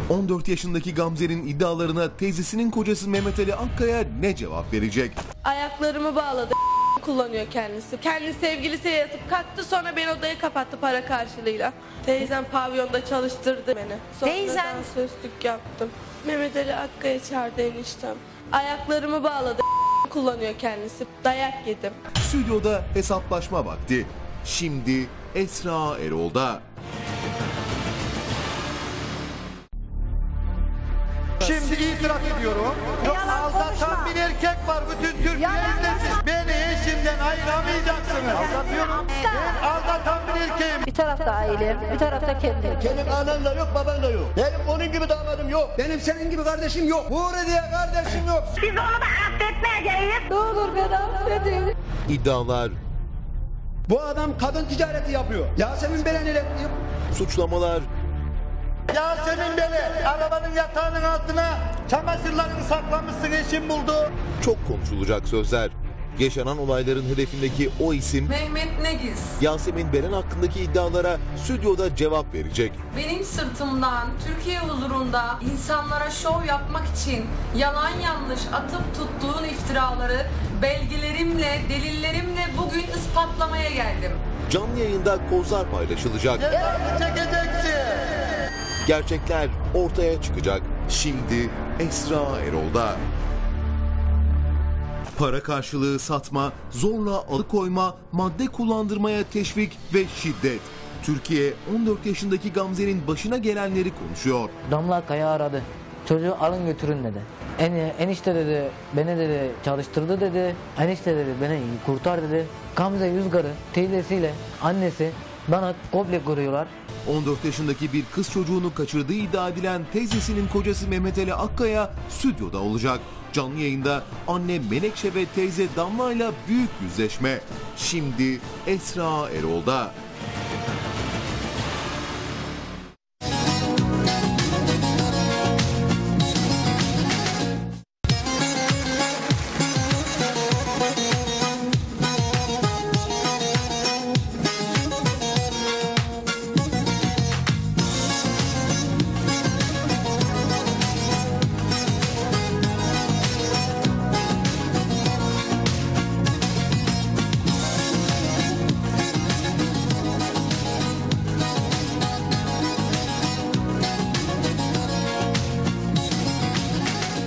14 yaşındaki Gamze'nin iddialarına teyzesinin kocası Mehmet Ali Akkaya ne cevap verecek? Ayaklarımı bağladı. Kullanıyor kendisi. Kendi sevgilisiyle yatıp kalktı, sonra beni odaya kapattı para karşılığıyla. Teyzem pavyonda çalıştırdı beni. Sonra dansözlük yaptım. Mehmet Ali Akkaya çağırdı eniştem. Ayaklarımı bağladı. Kullanıyor kendisi. Dayak yedim. Stüdyoda hesaplaşma vakti. Şimdi Esra Erol'da. Şimdi itiraf ediyorum. Aldatan bir erkek var bütün Türkiye izlesin. Beni eşimden ayıramayacaksınız. Aldatıyorum. Ben aldatan bir erkeğim. Bir tarafta ailem, bir tarafta kendim. Senin anan da yok, baban da yok. Benim onun gibi damadım yok. Benim senin gibi kardeşim yok. Uğur diye kardeşim yok. Biz onu da affetmeyeceğiz. Ne olur beni affedin. İddialar, Bu adam kadın ticareti yapıyor. Yasemin Belen'i yapıyor. suçlamalar, Yasemin beni arabanın yatağının altına çamaşırlarını saklamışsın, eşim buldu. çok konuşulacak sözler. Yaşanan olayların hedefindeki o isim Mehmet Negiz, Yasemin Belen hakkındaki iddialara stüdyoda cevap verecek. benim sırtımdan Türkiye huzurunda insanlara şov yapmak için yalan yanlış atıp tuttuğun iftiraları belgelerimle, delillerimle bugün ispatlamaya geldim. Canlı yayında kozlar paylaşılacak. Cezanı çekeceksin. Gerçekler ortaya çıkacak. Şimdi Esra Erol'da. Para karşılığı satma, zorla alıkoyma, madde kullandırmaya teşvik ve şiddet. Türkiye 14 yaşındaki Gamze'nin başına gelenleri konuşuyor. Damla Akkaya aradı. Çocuğu alın götürün dedi. Enişte dedi, beni dedi çalıştırdı dedi. Enişte dedi, beni kurtar dedi. Gamze Yüzgar'ı teyzesiyle annesi bana komple kuruyorlar. 14 yaşındaki bir kız çocuğunu kaçırdığı iddia edilen teyzesinin kocası Mehmet Ali Akkaya stüdyoda olacak. Canlı yayında anne Menekşe ve teyze Damla ile büyük yüzleşme. Şimdi Esra Erol'da.